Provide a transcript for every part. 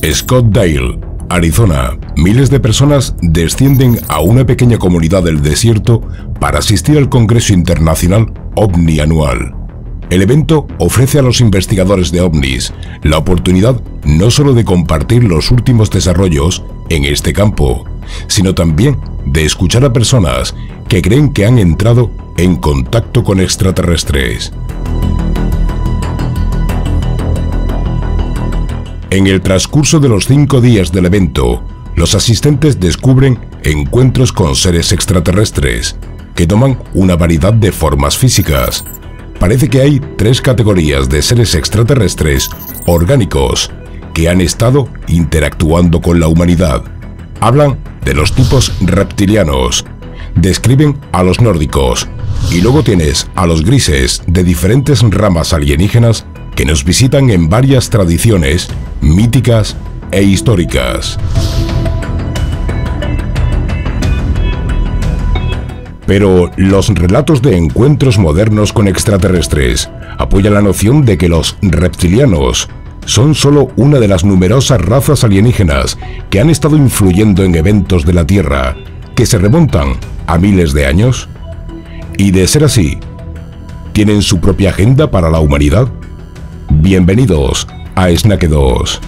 Scottsdale, Arizona, miles de personas descienden a una pequeña comunidad del desierto para asistir al Congreso Internacional OVNI anual. El evento ofrece a los investigadores de ovnis la oportunidad no solo de compartir los últimos desarrollos en este campo, sino también de escuchar a personas que creen que han entrado en contacto con extraterrestres. En el transcurso de los 5 días del evento, los asistentes descubren encuentros con seres extraterrestres que toman una variedad de formas físicas. Parece que hay 3 categorías de seres extraterrestres orgánicos que han estado interactuando con la humanidad. Hablan de los tipos reptilianos, describen a los nórdicos, y luego tienes a los grises de diferentes ramas alienígenas que nos visitan en varias tradiciones míticas e históricas. Pero los relatos de encuentros modernos con extraterrestres apoyan la noción de que los reptilianos son solo una de las numerosas razas alienígenas que han estado influyendo en eventos de la Tierra que se remontan a miles de años. Y de ser así, ¿tienen su propia agenda para la humanidad? Bienvenidos a Snack 2.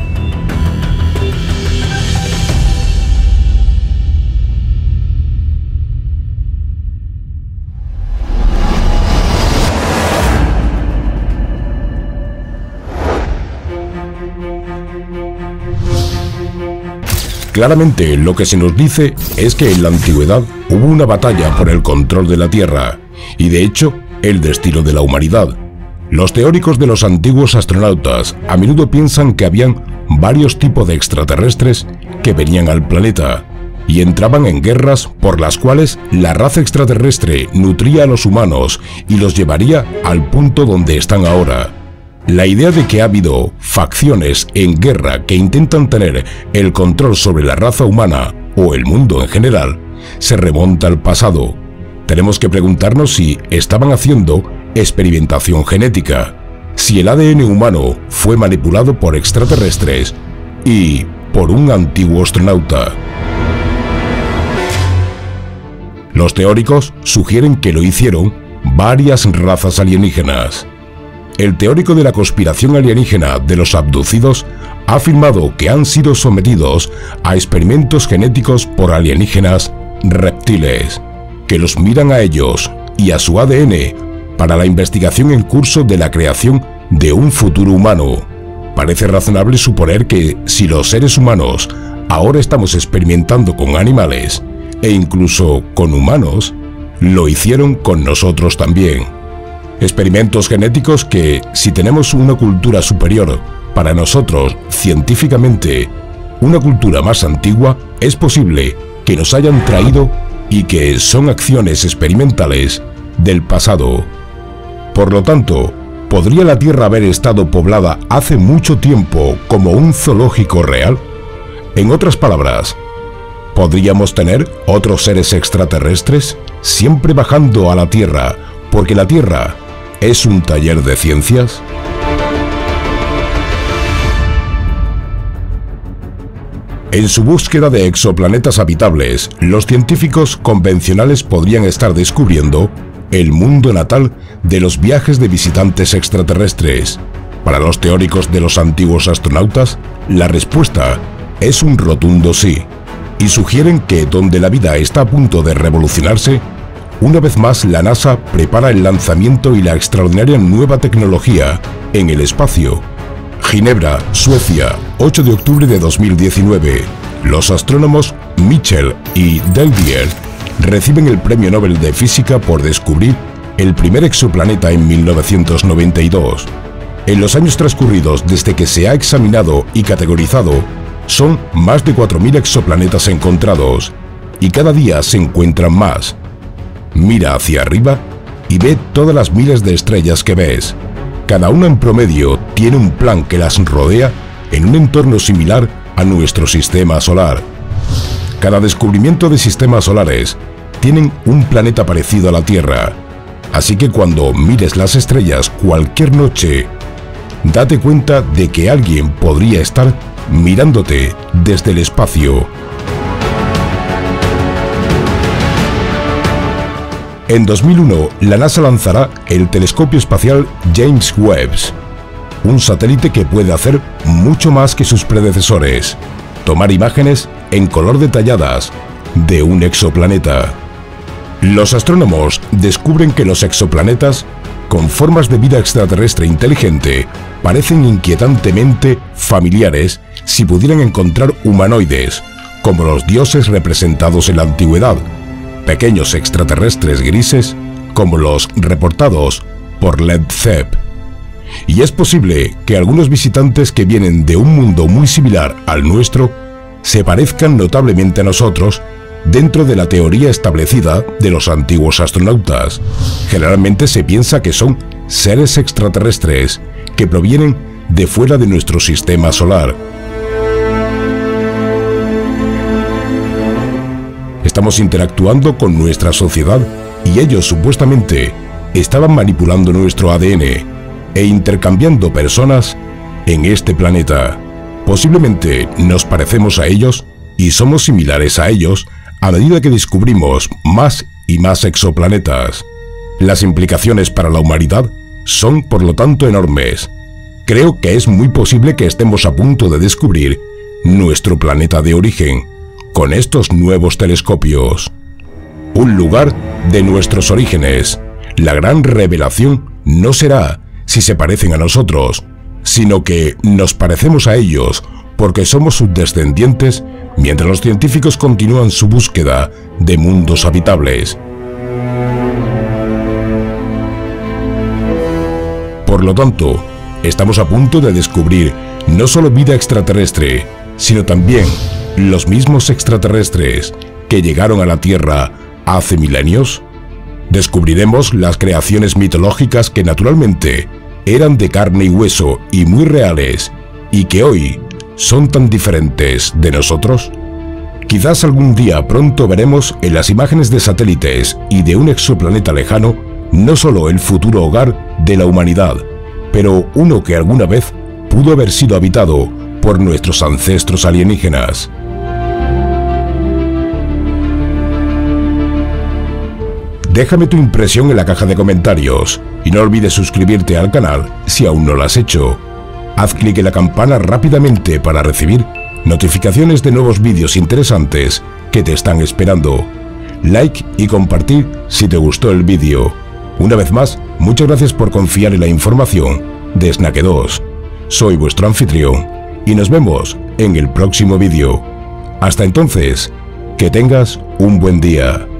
Claramente lo que se nos dice es que en la antigüedad hubo una batalla por el control de la Tierra y de hecho el destino de la humanidad. Los teóricos de los antiguos astronautas a menudo piensan que habían varios tipos de extraterrestres que venían al planeta y entraban en guerras por las cuales la raza extraterrestre nutría a los humanos y los llevaría al punto donde están ahora. La idea de que ha habido facciones en guerra que intentan tener el control sobre la raza humana o el mundo en general se remonta al pasado. Tenemos que preguntarnos si estaban haciendo experimentación genética, si el ADN humano fue manipulado por extraterrestres y por un antiguo astronauta. Los teóricos sugieren que lo hicieron varias razas alienígenas. El teórico de la conspiración alienígena de los abducidos ha afirmado que han sido sometidos a experimentos genéticos por alienígenas reptiles, que los miran a ellos y a su ADN para la investigación en curso de la creación de un futuro humano. Parece razonable suponer que si los seres humanos ahora estamos experimentando con animales e incluso con humanos, lo hicieron con nosotros también. Experimentos genéticos que, si tenemos una cultura superior, para nosotros, científicamente, una cultura más antigua, es posible que nos hayan traído y que son acciones experimentales del pasado. Por lo tanto, ¿podría la Tierra haber estado poblada hace mucho tiempo como un zoológico real? En otras palabras, ¿podríamos tener otros seres extraterrestres siempre bajando a la Tierra porque la Tierra es un taller de ciencias? En su búsqueda de exoplanetas habitables, los científicos convencionales podrían estar descubriendo el mundo natal de los viajes de visitantes extraterrestres. Para los teóricos de los antiguos astronautas, la respuesta es un rotundo sí, y sugieren que donde la vida está a punto de revolucionarse, una vez más la NASA prepara el lanzamiento y la extraordinaria nueva tecnología en el espacio. Ginebra, Suecia, 8 de octubre de 2019. Los astrónomos Mitchell y Delvier reciben el Premio Nobel de Física por descubrir el primer exoplaneta en 1992. En los años transcurridos desde que se ha examinado y categorizado, son más de 4.000 exoplanetas encontrados, y cada día se encuentran más. Mira hacia arriba y ve todas las miles de estrellas que ves. Cada una en promedio tiene un plan que las rodea en un entorno similar a nuestro sistema solar. Cada descubrimiento de sistemas solares tienen un planeta parecido a la Tierra. Así que cuando mires las estrellas cualquier noche, date cuenta de que alguien podría estar mirándote desde el espacio. En 2001, la NASA lanzará el telescopio espacial James Webb, un satélite que puede hacer mucho más que sus predecesores: tomar imágenes en color detalladas de un exoplaneta. Los astrónomos descubren que los exoplanetas con formas de vida extraterrestre inteligente parecen inquietantemente familiares si pudieran encontrar humanoides, como los dioses representados en la antigüedad, pequeños extraterrestres grises como los reportados por Led Zepp. Y es posible que algunos visitantes que vienen de un mundo muy similar al nuestro se parezcan notablemente a nosotros dentro de la teoría establecida de los antiguos astronautas. Generalmente se piensa que son seres extraterrestres que provienen de fuera de nuestro sistema solar. Estamos interactuando con nuestra sociedad y ellos supuestamente estaban manipulando nuestro ADN e intercambiando personas en este planeta. Posiblemente nos parecemos a ellos y somos similares a ellos a medida que descubrimos más y más exoplanetas. Las implicaciones para la humanidad son, por lo tanto, enormes. Creo que es muy posible que estemos a punto de descubrir nuestro planeta de origen con estos nuevos telescopios. Un lugar de nuestros orígenes. La gran revelación no será si se parecen a nosotros, sino que nos parecemos a ellos porque somos sus descendientes, mientras los científicos continúan su búsqueda de mundos habitables. Por lo tanto, estamos a punto de descubrir no solo vida extraterrestre, sino también los mismos extraterrestres que llegaron a la Tierra hace milenios. Descubriremos las creaciones mitológicas que naturalmente eran de carne y hueso y muy reales, y que hoy son tan diferentes de nosotros. Quizás algún día pronto veremos en las imágenes de satélites y de un exoplaneta lejano no solo el futuro hogar de la humanidad, pero uno que alguna vez pudo haber sido habitado por nuestros ancestros alienígenas. Déjame tu impresión en la caja de comentarios y no olvides suscribirte al canal si aún no lo has hecho. Haz clic en la campana rápidamente para recibir notificaciones de nuevos vídeos interesantes que te están esperando. Like y compartir si te gustó el vídeo. Una vez más, muchas gracias por confiar en la información de Snake 2. Soy vuestro anfitrión y nos vemos en el próximo vídeo. Hasta entonces, que tengas un buen día.